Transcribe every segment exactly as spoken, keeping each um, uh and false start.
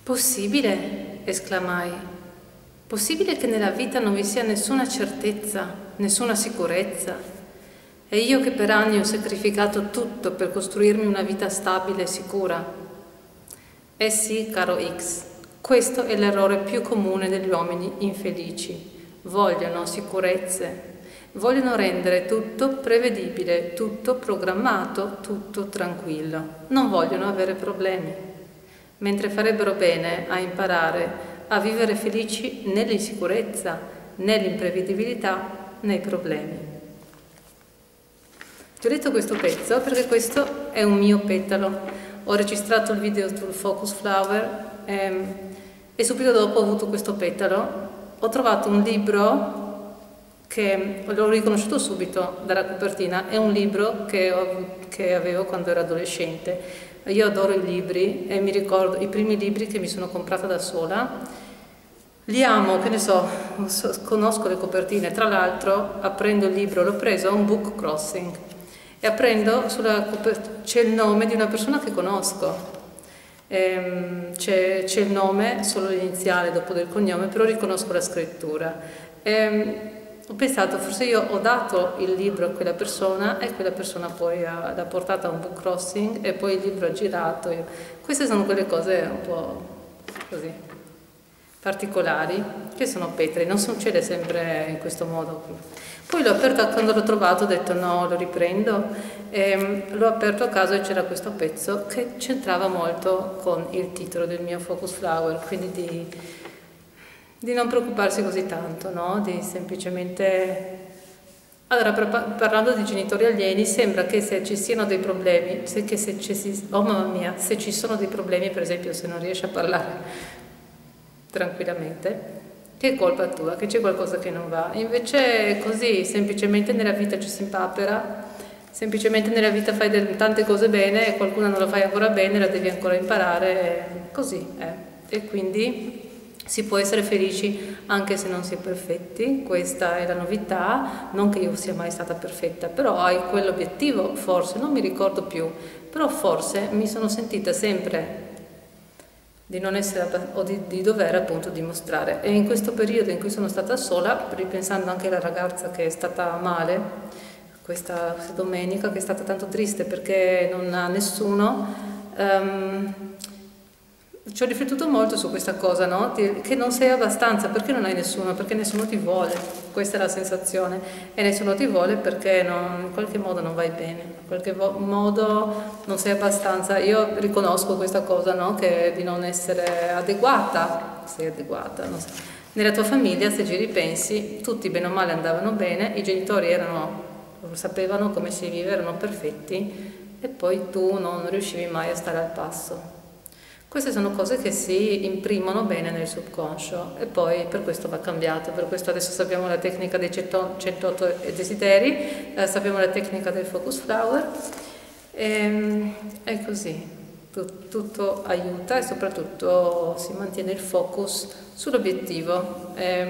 Possibile? Esclamai. Possibile che nella vita non vi sia nessuna certezza, nessuna sicurezza? E io che per anni ho sacrificato tutto per costruirmi una vita stabile e sicura? Eh sì, caro X, questo è l'errore più comune degli uomini infelici. Vogliono sicurezze, vogliono rendere tutto prevedibile, tutto programmato, tutto tranquillo. Non vogliono avere problemi, mentre farebbero bene a imparare a vivere felici nell'insicurezza, nell'imprevedibilità, nei problemi. Ti ho detto questo pezzo perché questo è un mio petalo. Ho registrato il video sul Focus Flower e, e subito dopo ho avuto questo petalo. Ho trovato un libro che l'ho riconosciuto subito dalla copertina, è un libro che, ho, che avevo quando ero adolescente. Io adoro i libri e mi ricordo i primi libri che mi sono comprata da sola. Li amo, che ne so, conosco le copertine. Tra l'altro, aprendo il libro, l'ho preso a un book crossing e aprendo sulla copertina c'è il nome di una persona che conosco. C'è il nome, solo l'iniziale dopo del cognome, però riconosco la scrittura. E, ho pensato, forse io ho dato il libro a quella persona e quella persona poi l'ha portato a un book crossing e poi il libro ha girato. Io. Queste sono quelle cose un po' così particolari che sono petri, non succede sempre in questo modo. Poi l'ho aperto, quando l'ho trovato ho detto no, lo riprendo, e l'ho aperto a caso e c'era questo pezzo che c'entrava molto con il titolo del mio Focus Flower, quindi di, di non preoccuparsi così tanto, no? Di semplicemente... Allora, parlando di genitori alieni, sembra che se ci siano dei problemi, se, che se ci, oh mamma mia, se ci sono dei problemi, per esempio se non riesci a parlare tranquillamente, che è colpa tua, che c'è qualcosa che non va. Invece è così, semplicemente nella vita ci si impapera, semplicemente nella vita fai del, tante cose bene e qualcuna non la fai ancora bene, la devi ancora imparare, così è. E quindi si può essere felici anche se non si è perfetti, questa è la novità, non che io sia mai stata perfetta, però hai quell'obiettivo, forse, non mi ricordo più, però forse mi sono sentita sempre di non essere, o di, di dover appunto dimostrare. E in questo periodo in cui sono stata sola, ripensando anche alla ragazza che è stata male, questa domenica, che è stata tanto triste perché non ha nessuno, um, ci ho riflettuto molto su questa cosa, no? Che non sei abbastanza, perché non hai nessuno? Perché nessuno ti vuole, questa è la sensazione, e nessuno ti vuole perché non, in qualche modo non vai bene, in qualche modo non sei abbastanza. Io riconosco questa cosa, no? Che di non essere adeguata, sei adeguata, non so. Nella tua famiglia, se ci ripensi, tutti bene o male andavano bene, i genitori erano, sapevano come si vive, erano perfetti, e poi tu non riuscivi mai a stare al passo. Queste sono cose che si imprimono bene nel subconscio e poi per questo va cambiato, per questo adesso sappiamo la tecnica dei centotto desideri, eh, sappiamo la tecnica del Focus Flower, e, è così, Tut, tutto aiuta e soprattutto si mantiene il focus sull'obiettivo e,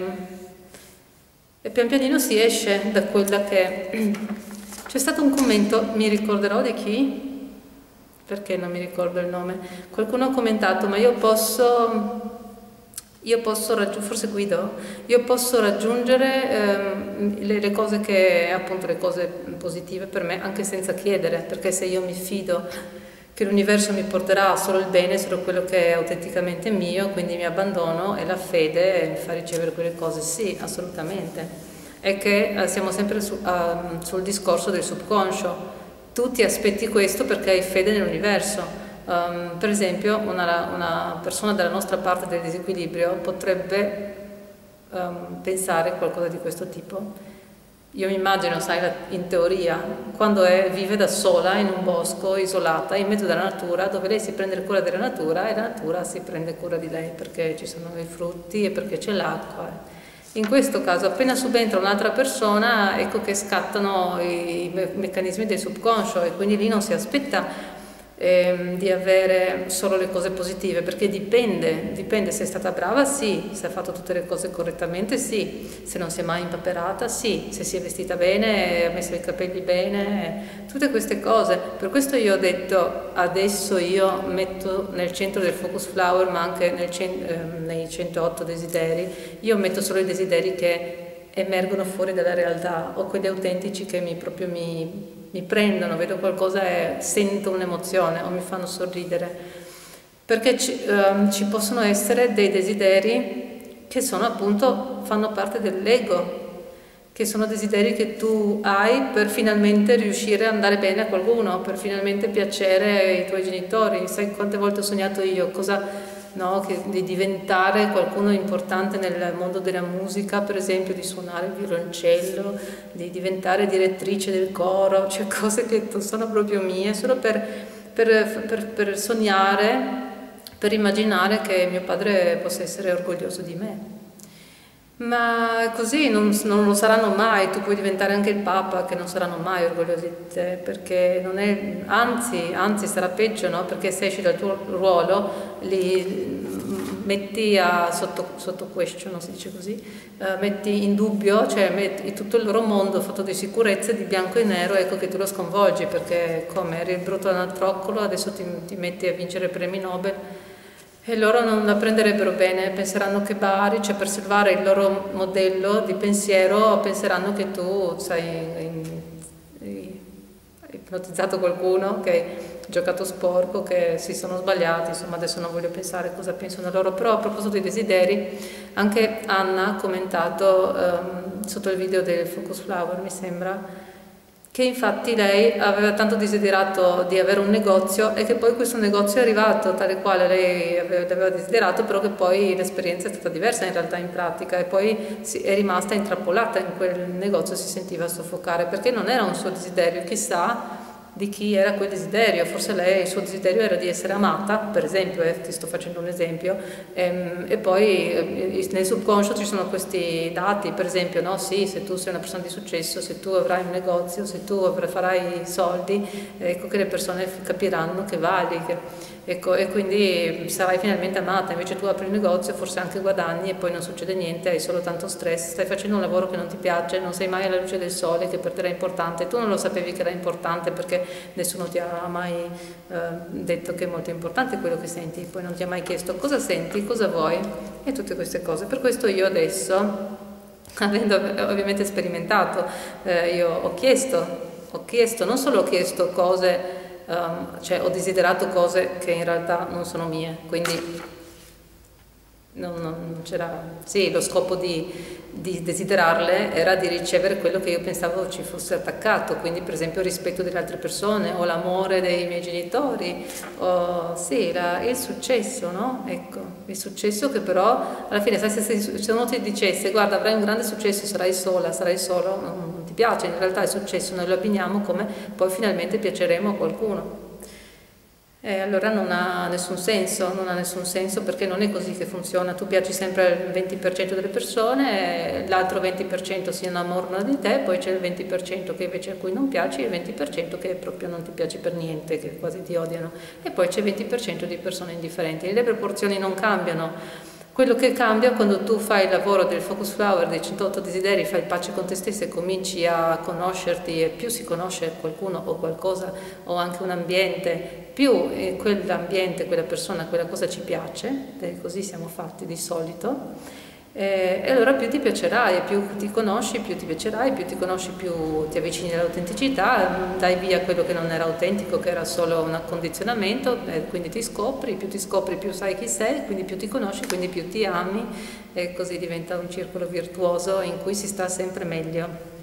e pian pianino si esce da quella che... C'è stato un commento, mi ricorderò di chi? Perché non mi ricordo il nome, qualcuno ha commentato, ma io posso, io posso raggiungere, forse Guido, io posso raggiungere ehm, le, le cose che, appunto le cose positive per me, anche senza chiedere, perché se io mi fido che l'universo mi porterà solo il bene, solo quello che è autenticamente mio, quindi mi abbandono e la fede mi fa ricevere quelle cose, sì, assolutamente. È che eh, siamo sempre su, uh, sul discorso del subconscio. Tu ti aspetti questo perché hai fede nell'universo. Um, per esempio, una, una persona dalla nostra parte del disequilibrio potrebbe um, pensare qualcosa di questo tipo. Io mi immagino, sai, in teoria, quando è, vive da sola in un bosco, isolata, in mezzo alla natura, dove lei si prende cura della natura e la natura si prende cura di lei perché ci sono i frutti e perché c'è l'acqua. In questo caso, appena subentra un'altra persona, ecco che scattano i me meccanismi del subconscio e quindi lì non si aspetta ehm, di avere solo le cose positive, perché dipende, dipende se è stata brava, sì, se ha fatto tutte le cose correttamente, sì, se non si è mai impaperata, sì, se si è vestita bene, ha messo i capelli bene, tutte queste cose. Per questo io ho detto, adesso io metto nel centro del Focus Flower, ma anche nel, ehm, nei centootto desideri, io metto solo i desideri che emergono fuori dalla realtà, o quelli autentici che mi, proprio mi, mi prendono, vedo qualcosa e sento un'emozione o mi fanno sorridere, perché ci, um, ci possono essere dei desideri che sono appunto, fanno parte dell'ego, che sono desideri che tu hai per finalmente riuscire ad andare bene a qualcuno, per finalmente piacere ai tuoi genitori. Sai quante volte ho sognato io cosa... No, che di diventare qualcuno importante nel mondo della musica, per esempio di suonare il violoncello, di diventare direttrice del coro, cioè cose che sono proprio mie, solo per, per, per, per sognare, per immaginare che mio padre possa essere orgoglioso di me. Ma così non, non lo saranno mai, tu puoi diventare anche il Papa, che non saranno mai orgogliosi di te, perché non è, anzi, anzi sarà peggio, no? Perché se esci dal tuo ruolo li metti a, sotto, sotto question, non si dice così, uh, metti in dubbio, cioè metti tutto il loro mondo fatto di sicurezze, di bianco e nero, ecco che tu lo sconvolgi, perché come eri il brutto anatroccolo, adesso ti, ti metti a vincere premi Nobel. E loro non la prenderebbero bene, penseranno che Bari, cioè per salvare il loro modello di pensiero, penseranno che tu sai, hai ipnotizzato qualcuno, che hai giocato sporco, che si sono sbagliati, insomma adesso non voglio pensare cosa pensano loro, però a proposito dei desideri, anche Anna ha commentato um, sotto il video del Focus Flower, mi sembra, che infatti lei aveva tanto desiderato di avere un negozio e che poi questo negozio è arrivato tale quale lei aveva desiderato, però che poi l'esperienza è stata diversa in realtà in pratica e poi si è rimasta intrappolata in quel negozio, si sentiva soffocare perché non era un suo desiderio, chissà di chi era quel desiderio, forse lei, il suo desiderio era di essere amata, per esempio, eh, ti sto facendo un esempio, ehm, e poi eh, nel subconscio ci sono questi dati, per esempio, no, sì, se tu sei una persona di successo, se tu avrai un negozio, se tu farai soldi, ecco che le persone capiranno che vali, che, ecco, e quindi sarai finalmente amata, invece tu apri il negozio, forse anche guadagni e poi non succede niente, hai solo tanto stress, stai facendo un lavoro che non ti piace, non sei mai alla luce del sole, che per te era importante, tu non lo sapevi che era importante perché nessuno ti ha mai eh, detto che è molto importante quello che senti, poi non ti ha mai chiesto cosa senti, cosa vuoi e tutte queste cose. Per questo io adesso, avendo ovviamente sperimentato, eh, io ho chiesto, ho chiesto, non solo ho chiesto cose, um, cioè ho desiderato cose che in realtà non sono mie, quindi non, non c'era, sì, lo scopo di di desiderarle era di ricevere quello che io pensavo ci fosse attaccato, quindi per esempio il rispetto delle altre persone o l'amore dei miei genitori, o sì, la, il successo, no? Ecco, il successo che però alla fine se, se, se uno ti dicesse guarda avrai un grande successo, sarai sola, sarai solo, non, non ti piace, in realtà il successo noi lo abbiniamo come poi finalmente piaceremo a qualcuno. E allora non ha nessun senso, non ha nessun senso perché non è così che funziona, tu piaci sempre al venti per cento delle persone, l'altro venti per cento si innamorano di te, poi c'è il venti per cento che invece a cui non piaci e il venti per cento che proprio non ti piaci per niente, che quasi ti odiano, e poi c'è il venti per cento di persone indifferenti, le proporzioni non cambiano. Quello che cambia quando tu fai il lavoro del Focus Flower, dei centootto desideri, fai pace con te stessa e cominci a conoscerti, e più si conosce qualcuno o qualcosa o anche un ambiente, più quell'ambiente, quella persona, quella cosa ci piace, e così siamo fatti di solito, e allora più ti piacerai, più ti conosci, più ti piacerai, più ti conosci, più ti avvicini all'autenticità, dai via quello che non era autentico, che era solo un accondizionamento, e quindi ti scopri, più ti scopri più sai chi sei, quindi più ti conosci, quindi più ti ami, e così diventa un circolo virtuoso in cui si sta sempre meglio.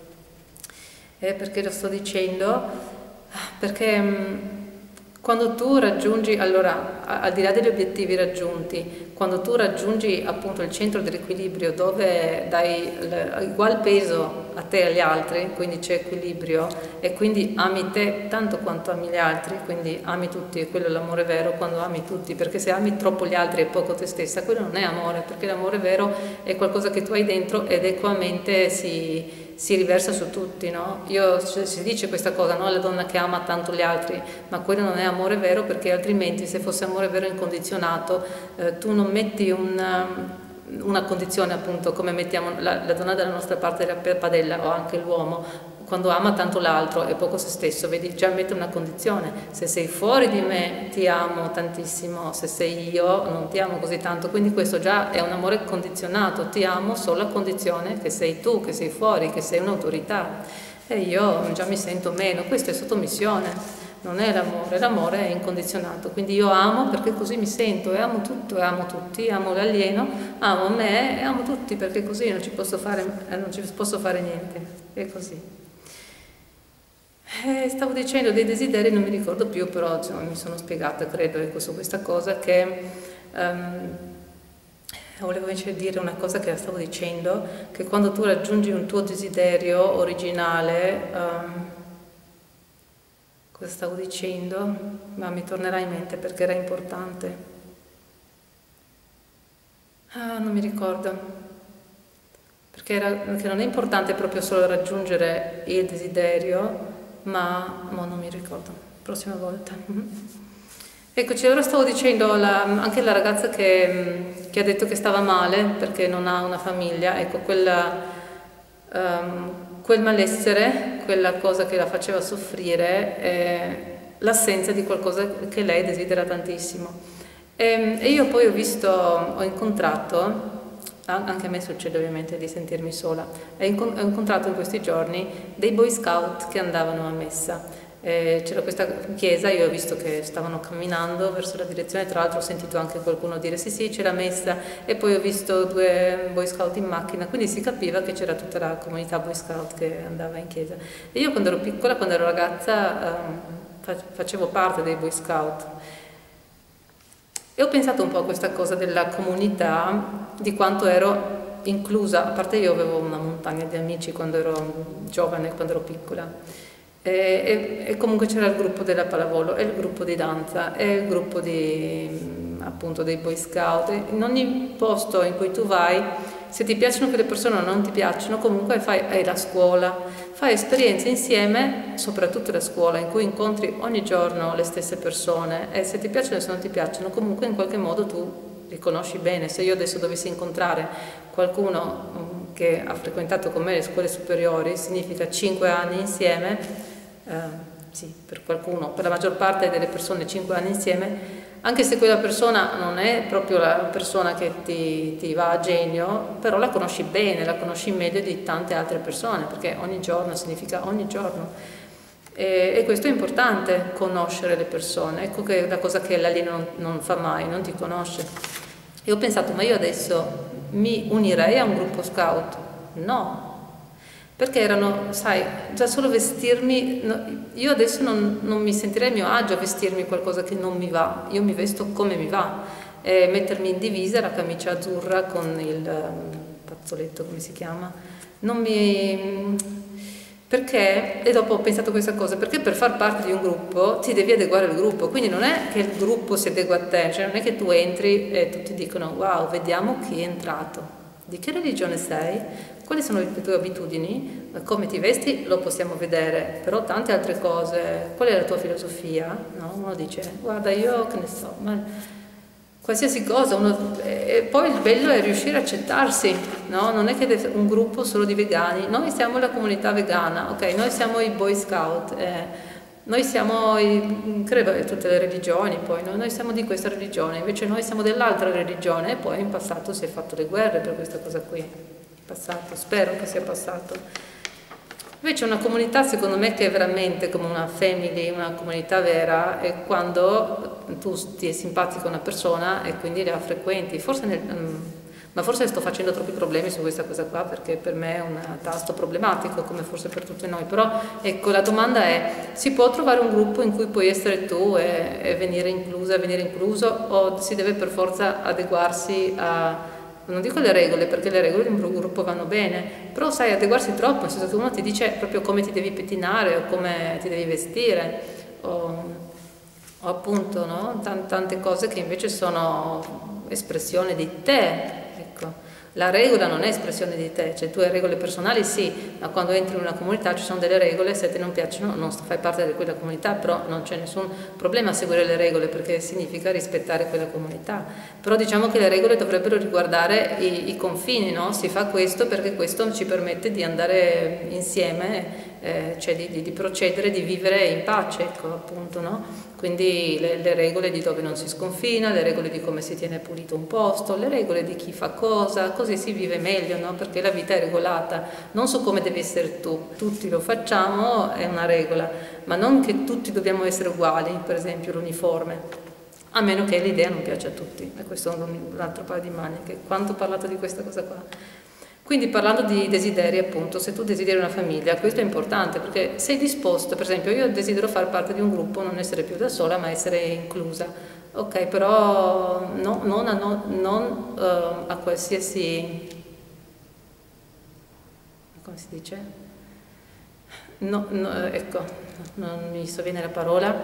E perché lo sto dicendo? Perché quando tu raggiungi, allora, al di là degli obiettivi raggiunti, quando tu raggiungi appunto il centro dell'equilibrio dove dai ugual peso a te e agli altri, quindi c'è equilibrio e quindi ami te tanto quanto ami gli altri, quindi ami tutti, e quello è l'amore vero quando ami tutti, perché se ami troppo gli altri e poco te stessa, quello non è amore, perché l'amore vero è qualcosa che tu hai dentro ed equamente si... si riversa su tutti, no? Io, si dice questa cosa, no? La donna che ama tanto gli altri, ma quello non è amore vero, perché altrimenti se fosse amore vero incondizionato eh, tu non metti una, una condizione, appunto, come mettiamo la, la donna dalla nostra parte della padella, o anche l'uomo quando ama tanto l'altro e poco se stesso, vedi, già mette una condizione: se sei fuori di me ti amo tantissimo, se sei io non ti amo così tanto. Quindi questo già è un amore condizionato: ti amo solo a condizione che sei tu, che sei fuori, che sei un'autorità, e io già mi sento meno. Questo è sottomissione, non è l'amore, l'amore è incondizionato. Quindi io amo perché così mi sento, e amo tutto e amo tutti, amo l'alieno, amo me e amo tutti, perché così non ci posso fare, non ci posso fare niente, è così. Eh, stavo dicendo dei desideri, non mi ricordo più, però insomma, mi sono spiegata, credo, ecco, su questa cosa che um, volevo invece dire una cosa che stavo dicendo, che quando tu raggiungi un tuo desiderio originale, um, cosa stavo dicendo? Ma mi tornerà in mente perché era importante. Ah, non mi ricordo. Perché, era, perché non è importante proprio solo raggiungere il desiderio, ma mo non mi ricordo, prossima volta. Eccoci, allora stavo dicendo, la, anche la ragazza che, che ha detto che stava male perché non ha una famiglia, ecco, quella, um, quel malessere, quella cosa che la faceva soffrire, è l'assenza di qualcosa che lei desidera tantissimo. E, e io poi ho visto, ho incontrato, anche a me succede ovviamente di sentirmi sola, ho incontrato in questi giorni dei Boy Scout che andavano a messa. Eh, c'era questa chiesa, io ho visto che stavano camminando verso la direzione, tra l'altro ho sentito anche qualcuno dire sì sì c'è la messa, e poi ho visto due Boy Scout in macchina, quindi si capiva che c'era tutta la comunità Boy Scout che andava in chiesa. E io quando ero piccola, quando ero ragazza, um, facevo parte dei Boy Scout. E ho pensato un po' a questa cosa della comunità, di quanto ero inclusa, a parte io avevo una montagna di amici quando ero giovane, quando ero piccola, e, e, e comunque c'era il gruppo della pallavolo, e il gruppo di danza, e il gruppo di, appunto, dei Boy Scout. E in ogni posto in cui tu vai, se ti piacciono quelle persone o non ti piacciono, comunque fai, hai la scuola, fai esperienze insieme, soprattutto la scuola, in cui incontri ogni giorno le stesse persone, e se ti piacciono o se non ti piacciono, comunque in qualche modo tu li conosci bene. Se io adesso dovessi incontrare qualcuno che ha frequentato con me le scuole superiori, significa cinque anni insieme, eh, sì, per qualcuno, per la maggior parte delle persone cinque anni insieme, anche se quella persona non è proprio la persona che ti, ti va a genio, però la conosci bene, la conosci meglio di tante altre persone, perché ogni giorno significa ogni giorno. E, e questo è importante, conoscere le persone. Ecco che è la cosa che l'alieno non, non fa mai, non ti conosce. E ho pensato, ma io adesso mi unirei a un gruppo scout? No. Perché erano, sai, già solo vestirmi, no, io adesso non, non mi sentirei a mio agio a vestirmi qualcosa che non mi va, io mi vesto come mi va, e mettermi in divisa, la camicia azzurra con il um, fazzoletto, come si chiama, non mi... perché, e dopo ho pensato questa cosa, perché per far parte di un gruppo ti devi adeguare al gruppo, quindi non è che il gruppo si adegua a te, cioè non è che tu entri e tutti dicono wow, vediamo chi è entrato, di che religione sei? Quali sono le tue abitudini? Come ti vesti? Lo possiamo vedere, però tante altre cose. Qual è la tua filosofia? No? Uno dice, guarda, io che ne so, ma qualsiasi cosa. Uno... E poi il bello è riuscire a accettarsi, no? Non è che un gruppo solo di vegani. Noi siamo la comunità vegana, ok? Noi siamo i Boy Scout, eh. Noi siamo, i, credo, tutte le religioni, poi no? Noi siamo di questa religione, invece noi siamo dell'altra religione, e poi in passato si è fatto le guerre per questa cosa qui. Passato, spero che sia passato. Invece una comunità, secondo me, che è veramente come una family, una comunità vera, è quando tu ti è simpatico a una persona e quindi la frequenti. Forse nel, ma forse sto facendo troppi problemi su questa cosa qua, perché per me è un tasto problematico, come forse per tutti noi. Però ecco, la domanda è, si può trovare un gruppo in cui puoi essere tu e, e venire inclusa, venire incluso, o si deve per forza adeguarsi a... non dico le regole, perché le regole di un gruppo vanno bene, però sai, adeguarsi troppo, nel senso che uno ti dice proprio come ti devi pettinare o come ti devi vestire, o, o appunto, no? Tante cose che invece sono espressione di te, ecco. La regola non è espressione di te, cioè tu hai regole personali sì, ma quando entri in una comunità ci sono delle regole, se ti non piacciono non fai parte di quella comunità, però non c'è nessun problema a seguire le regole perché significa rispettare quella comunità. Però diciamo che le regole dovrebbero riguardare i, i confini, no? Si fa questo perché questo ci permette di andare insieme, eh, cioè di, di, di procedere, di vivere in pace, ecco appunto, no? Quindi le, le regole di dove non si sconfina, le regole di come si tiene pulito un posto, le regole di chi fa cosa, così si vive meglio, no? Perché la vita è regolata, non su come devi essere tu, tutti lo facciamo, è una regola, ma non che tutti dobbiamo essere uguali, per esempio l'uniforme, a meno che l'idea non piaccia a tutti, e questo è un altro paio di maniche. Quanto ho parlato di questa cosa qua? Quindi parlando di desideri, appunto, se tu desideri una famiglia, questo è importante perché sei disposto, per esempio io desidero fare parte di un gruppo, non essere più da sola ma essere inclusa, ok, però no, non, a, no, non uh, a qualsiasi, come si dice? No, no, ecco, non mi sovviene la parola,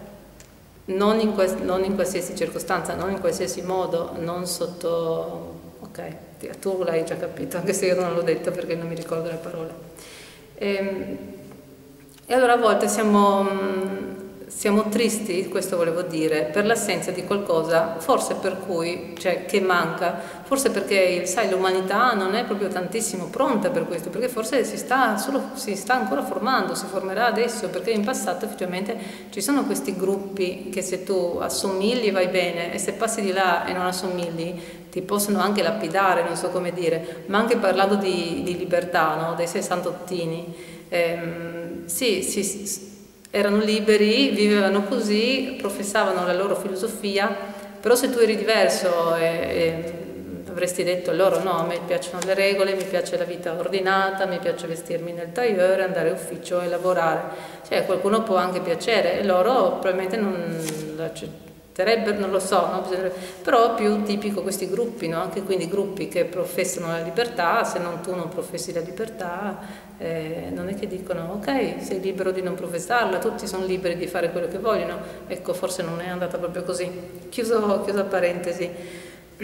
non in, quals, non in qualsiasi circostanza, non in qualsiasi modo, non sotto... Ok, tu l'hai già capito, anche se io non l'ho detto perché non mi ricordo la parola. E, e allora a volte siamo, siamo tristi, questo volevo dire, per l'assenza di qualcosa, forse per cui, cioè che manca, forse perché, sai, l'umanità non è proprio tantissimo pronta per questo, perché forse si sta, solo, si sta ancora formando, si formerà adesso, perché in passato effettivamente ci sono questi gruppi che se tu assomigli vai bene e se passi di là e non assomigli ti possono anche lapidare, non so come dire, ma anche parlando di, di libertà, no? Dei sessantottini, ehm, sì, sì, erano liberi, vivevano così, professavano la loro filosofia, però se tu eri diverso e, e avresti detto a loro no, a me piacciono le regole, mi piace la vita ordinata, mi piace vestirmi nel tailleur, andare in ufficio e lavorare, cioè qualcuno può anche piacere e loro probabilmente non l'accetterebbero, non lo so, no? Però più tipico questi gruppi, no? Anche quindi gruppi che professano la libertà, se non tu non professi la libertà, eh, non è che dicono ok, sei libero di non professarla, tutti sono liberi di fare quello che vogliono, ecco forse non è andata proprio così. Chiuso, chiusa parentesi.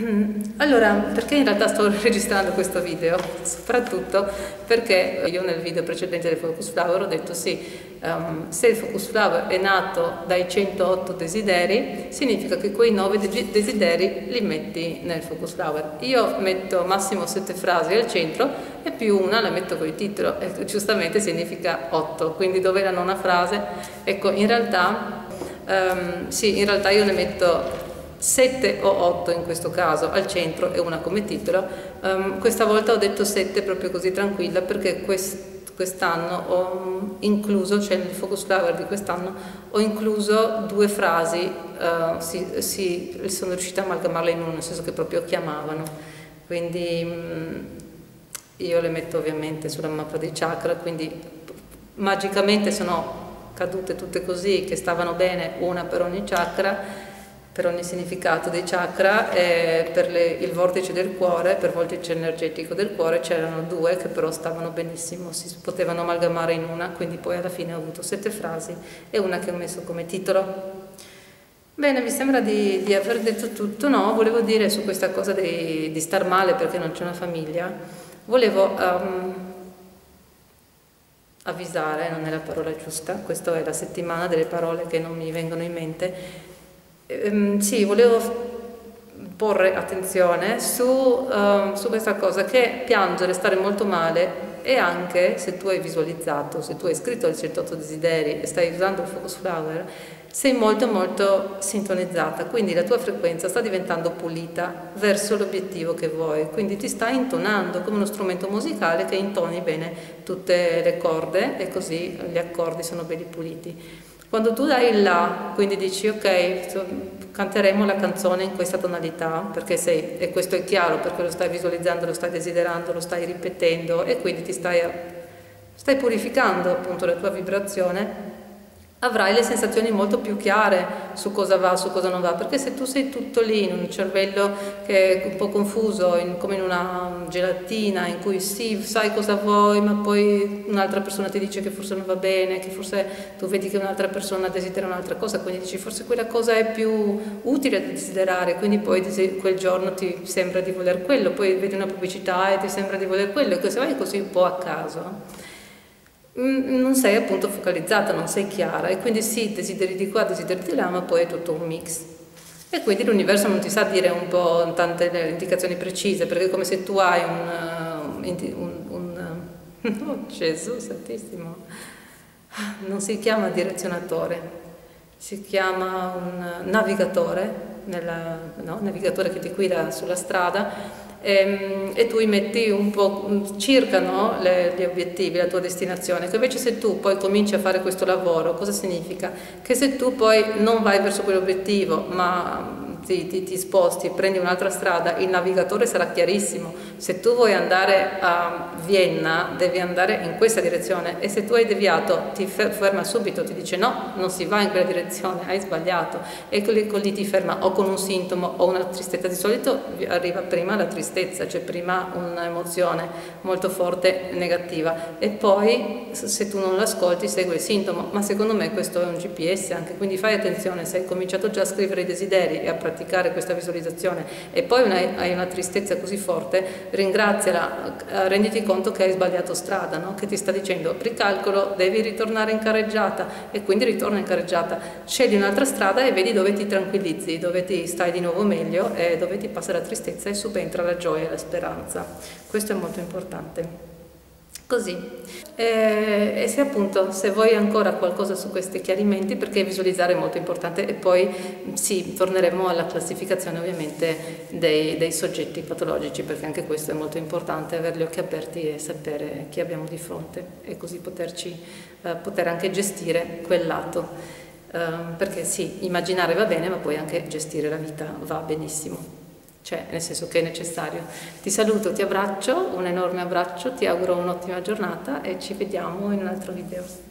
Allora, perché in realtà sto registrando questo video? Soprattutto perché io nel video precedente del Focus Flower ho detto sì, um, se il Focus Flower è nato dai centootto desideri, significa che quei nove desideri li metti nel Focus Flower. Io metto massimo sette frasi al centro e più una la metto con il titolo, e giustamente significa otto, quindi dove era nona frase? Ecco, in realtà, um, sì, in realtà io ne metto sette o otto in questo caso al centro e una come titolo. Um, questa volta ho detto sette proprio così tranquilla perché quest, quest'anno ho incluso, cioè nel Focus Flower di quest'anno ho incluso due frasi, uh, si, si, sono riuscita a amalgamarle in uno, nel senso che proprio chiamavano, quindi um, io le metto ovviamente sulla mappa dei chakra, quindi magicamente sono cadute tutte così che stavano bene, una per ogni chakra, per ogni significato dei chakra, e per le, il vortice del cuore, per il vortice energetico del cuore c'erano due che però stavano benissimo, si potevano amalgamare in una, quindi poi alla fine ho avuto sette frasi e una che ho messo come titolo. Bene, vi sembra di, di aver detto tutto, no? Volevo dire su questa cosa di, di star male perché non c'è una famiglia, volevo um, avvisare, non è la parola giusta, questa è la settimana delle parole che non mi vengono in mente. Um, sì, volevo porre attenzione su, um, su questa cosa che piangere, stare molto male, e anche se tu hai visualizzato, se tu hai scritto i centootto desideri e stai usando il Focus Flower, sei molto molto sintonizzata, quindi la tua frequenza sta diventando pulita verso l'obiettivo che vuoi, quindi ti stai intonando come uno strumento musicale che intoni bene tutte le corde e così gli accordi sono belli puliti. Quando tu dai il là, quindi dici ok, canteremo la canzone in questa tonalità, perché sei, e questo è chiaro, perché lo stai visualizzando, lo stai desiderando, lo stai ripetendo e quindi ti stai, stai purificando appunto la tua vibrazione. avrai le sensazioni molto più chiare su cosa va, su cosa non va, perché se tu sei tutto lì in un cervello che è un po' confuso, in, come in una gelatina, in cui sì, sai cosa vuoi, ma poi un'altra persona ti dice che forse non va bene, che forse tu vedi che un'altra persona desidera un'altra cosa, quindi dici forse quella cosa è più utile da desiderare, quindi poi quel giorno ti sembra di voler quello, poi vedi una pubblicità e ti sembra di voler quello, e se vai così un po' a caso non sei appunto focalizzata, non sei chiara, e quindi sì, desideri di qua, desideri di là, ma poi è tutto un mix. E quindi l'universo non ti sa dire un po' tante indicazioni precise, perché è come se tu hai un, un, un oh, Gesù Santissimo, non si chiama direzionatore, si chiama un navigatore, nella, no? navigatore che ti guida sulla strada, e, e tu metti un po' circa, no? Le, gli obiettivi, la tua destinazione, che invece se tu poi cominci a fare questo lavoro, cosa significa? Che se tu poi non vai verso quell'obiettivo, ma ti, ti, ti sposti, prendi un'altra strada, il navigatore sarà chiarissimo. Se tu vuoi andare a Vienna, devi andare in questa direzione, e se tu hai deviato ti ferma subito, ti dice no, non si va in quella direzione, hai sbagliato, e lì ti ferma o con un sintomo o una tristezza. Di solito arriva prima la tristezza, cioè prima un'emozione molto forte negativa, e poi se tu non l'ascolti segue il sintomo. Ma secondo me questo è un G P S anche, quindi fai attenzione, se hai cominciato già a scrivere i desideri e a praticare questa visualizzazione e poi una, hai una tristezza così forte, ringraziala, renditi conto che hai sbagliato strada, no? Che ti sta dicendo ricalcolo, devi ritornare in carreggiata, e quindi ritorna in carreggiata, scegli un'altra strada e vedi dove ti tranquillizzi, dove ti stai di nuovo meglio e dove ti passa la tristezza e subentra la gioia e la speranza. Questo è molto importante. Così, e, e se appunto, se vuoi ancora qualcosa su questi chiarimenti, perché visualizzare è molto importante, e poi sì, torneremo alla classificazione ovviamente dei, dei soggetti patologici, perché anche questo è molto importante, avere gli occhi aperti e sapere chi abbiamo di fronte, e così poterci, eh, poter anche gestire quel lato, eh, perché sì, immaginare va bene, ma poi anche gestire la vita va benissimo. Cioè, nel senso che è necessario. Ti saluto, ti abbraccio, un enorme abbraccio, ti auguro un'ottima giornata e ci vediamo in un altro video.